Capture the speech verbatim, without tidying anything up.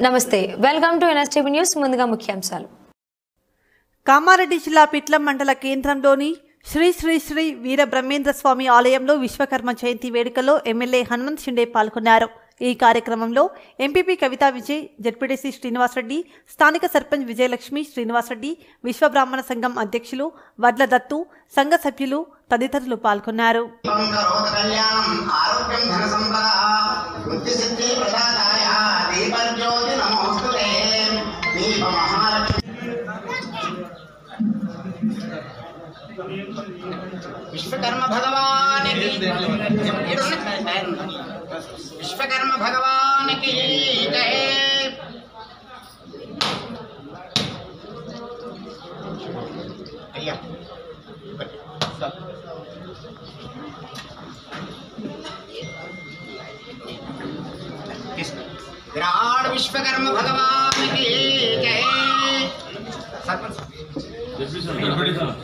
నమస్తే, welcome to NSTV news. ముందుగా ముఖ్యాంశాలు. కామారెడ్డి జిల్లా పిట్లం మండల కేంద్రంలోని శ్రీ శ్రీ శ్రీ వీర బ్రహ్మేంద్ర స్వామి ఆలయంలో విశ్వకర్మ జయంతి వేడుకలో ఎమ్మెల్యే హనుమంత్ షిండే పాల్గొన్నారు. ఈ కార్యక్రమంలో ఎంపీపీ కవితా విజయ్, జెడ్పీటీసీ శ్రీనివాసరెడ్డి, స్థానిక సర్పంచ్ విజయలక్ష్మి శ్రీనివాసరెడ్డి, విశ్వబ్రాహ్మణ సంఘం అధ్యక్షులు వడ్ల దత్తు, సంఘ సభ్యులు తదితరులు పాల్గొన్నారు. విశ్వకర్మ భగవాన్ విశ్వకర్మ భగవానికి జై. అయ్యా విరాట్ విశ్వకర్మ భగవానికి జై. సర్పంచ్